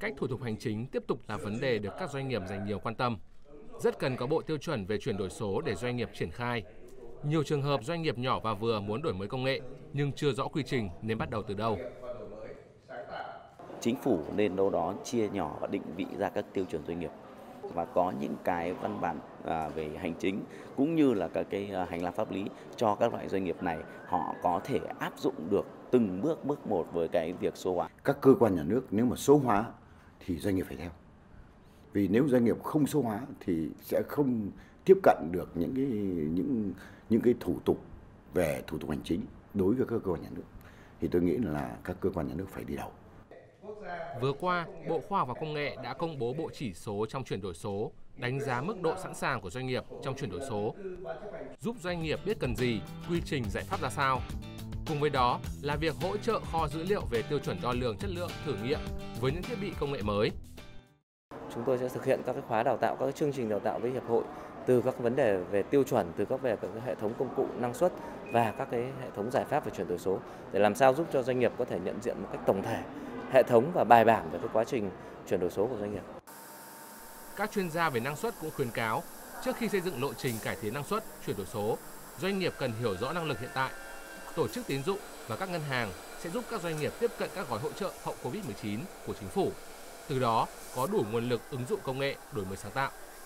cách thủ tục hành chính tiếp tục là vấn đề được các doanh nghiệp dành nhiều quan tâm. Rất cần có bộ tiêu chuẩn về chuyển đổi số để doanh nghiệp triển khai. Nhiều trường hợp doanh nghiệp nhỏ và vừa muốn đổi mới công nghệ nhưng chưa rõ quy trình nên bắt đầu từ đâu. Chính phủ nên đâu đó chia nhỏ và định vị ra các tiêu chuẩn doanh nghiệp và có những cái văn bản về hành chính cũng như là các cái hành lang pháp lý cho các loại doanh nghiệp này, họ có thể áp dụng được từng bước một với cái việc số hóa. Các cơ quan nhà nước nếu mà số hóa thì doanh nghiệp phải theo. Vì nếu doanh nghiệp không số hóa thì sẽ không tiếp cận được những cái thủ tục về thủ tục hành chính đối với các cơ quan nhà nước. Thì tôi nghĩ là các cơ quan nhà nước phải đi đầu. Vừa qua, Bộ Khoa học và Công nghệ đã công bố bộ chỉ số trong chuyển đổi số, đánh giá mức độ sẵn sàng của doanh nghiệp trong chuyển đổi số, giúp doanh nghiệp biết cần gì, quy trình giải pháp ra sao. Cùng với đó là việc hỗ trợ kho dữ liệu về tiêu chuẩn đo lường chất lượng thử nghiệm với những thiết bị công nghệ mới. Chúng tôi sẽ thực hiện các khóa đào tạo, các chương trình đào tạo với hiệp hội từ các vấn đề về tiêu chuẩn, từ các hệ thống công cụ năng suất và các cái hệ thống giải pháp về chuyển đổi số để làm sao giúp cho doanh nghiệp có thể nhận diện một cách tổng thể, hệ thống và bài bản về cái quá trình chuyển đổi số của doanh nghiệp. Các chuyên gia về năng suất cũng khuyến cáo, trước khi xây dựng lộ trình cải tiến năng suất, chuyển đổi số, doanh nghiệp cần hiểu rõ năng lực hiện tại. Tổ chức tín dụng và các ngân hàng sẽ giúp các doanh nghiệp tiếp cận các gói hỗ trợ hậu Covid-19 của chính phủ. Từ đó có đủ nguồn lực ứng dụng công nghệ, đổi mới sáng tạo.